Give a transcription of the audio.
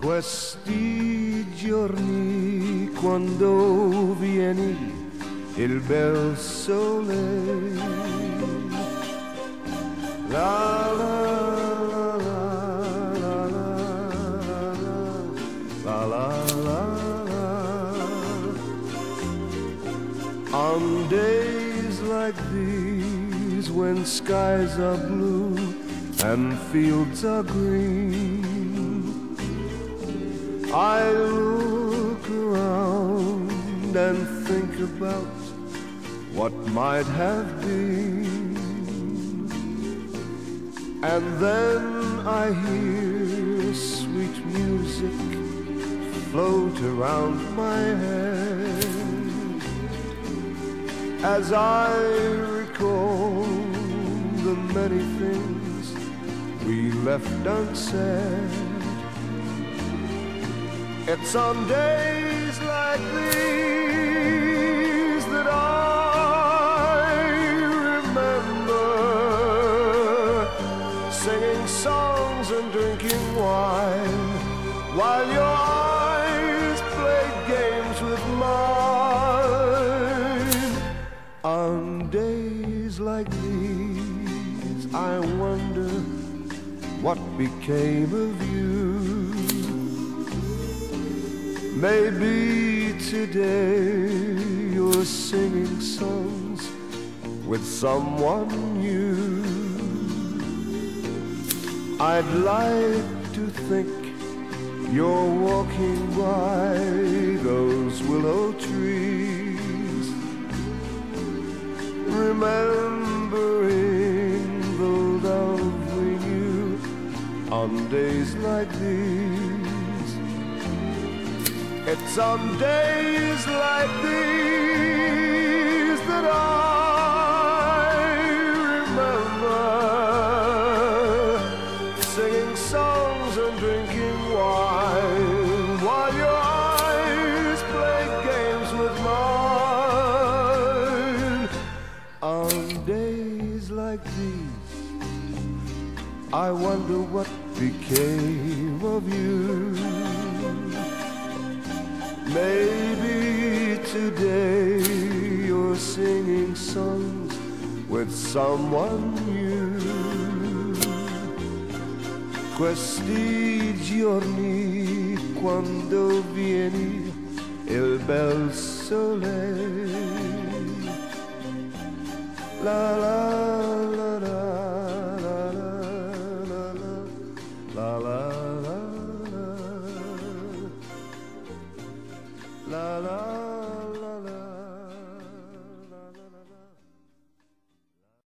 Questi giorni quando vieni il bel sole, la la la la la la la la. On days like these when skies are blue and fields are green, I look around and think about what might have been, and then I hear sweet music float around my head as I recall the many things we left unsaid. It's on days like these that I remember singing songs and drinking wine while your eyes played games with mine. On days like these I wonder what became of you. Maybe today you're singing songs with someone new. I'd like to think you're walking by those willow trees, remembering the love we knew on days like these. It's on days like these that I remember singing songs and drinking wine while your eyes played games with mine. On days like these, I wonder what became of you. Maybe today you're singing songs with someone new. Questi giorni quando vieni il bel sole, la la la la la la la la la. La la